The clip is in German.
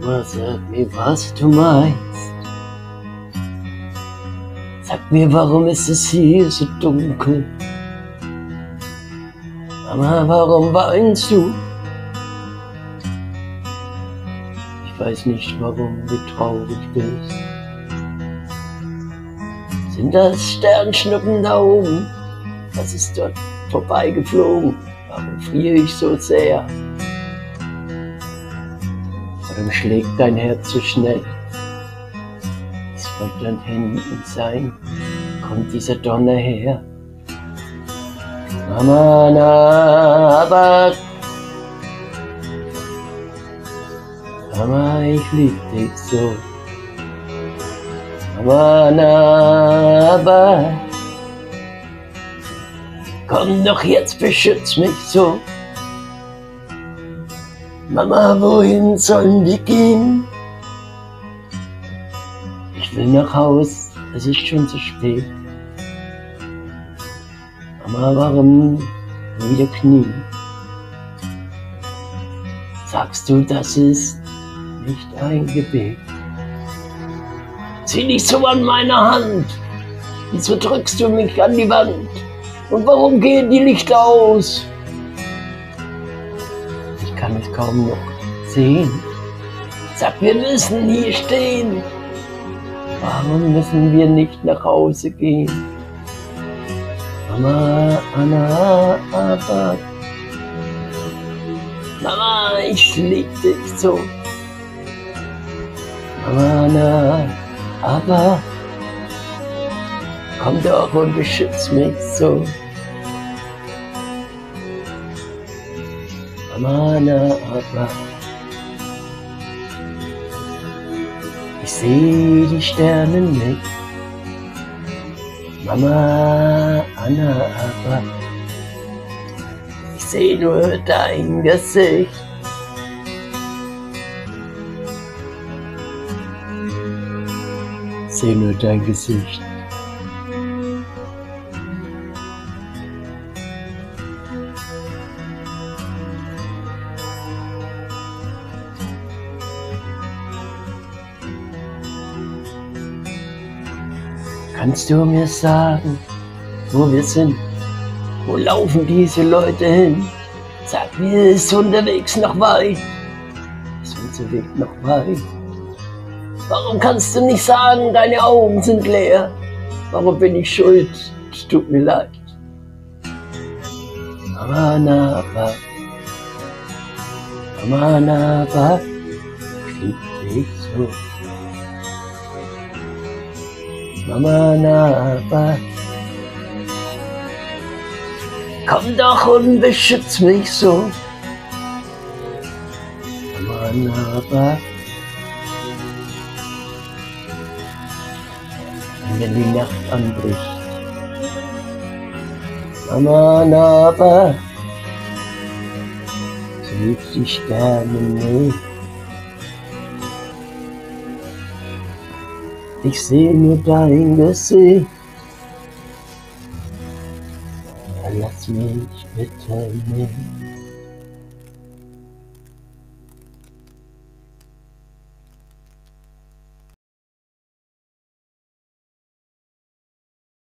Mama, sag mir, was du meinst. Sag mir, warum ist es hier so dunkel? Mama, warum weinst du? Ich weiß nicht, warum du traurig bist. Sind das Sternschnuppen da oben? Was ist dort vorbeigeflogen? Warum friere ich so sehr? Warum schlägt dein Herz so schnell? Es wollte an Händen sein, kommt dieser Donner her. Mama, na, aber Mama, ich lieb dich so. Mama, na, aber komm doch jetzt, beschütz mich so. Mama, wohin sollen wir gehen? Ich will nach Haus, es ist schon zu spät. Mama, warum wieder knien? Sagst du, das ist nicht ein Gebet? Zieh nicht so an meiner Hand. Wieso drückst du mich an die Wand? Und warum gehen die Lichter aus? Ich kann es kaum noch sehen. Sag, wir müssen hier stehen. Warum müssen wir nicht nach Hause gehen? Mama, Anna, aber Mama, ich lieb dich so. Mama, Anna, aber komm doch und beschütz mich so. Mama, Anna, aber ich seh die Sterne nicht. Mama, Anna, aber ich seh nur dein Gesicht. Ich seh nur dein Gesicht. Kannst du mir sagen, wo wir sind? Wo laufen diese Leute hin? Sag mir, ist unterwegs noch weit? Ist unser Weg noch weit? Warum kannst du nicht sagen, deine Augen sind leer? Warum bin ich schuld? Es tut mir leid. Mama, na, aber Mama, na, aber ich lieb dich so. Mama, na, aber komm doch und beschütz mich so. Mama, na, aber wenn die Nacht anbricht. Mama, na, aber seht die Sterne nicht. Ich seh nur dein Gesicht. Verlass mich bitte nicht.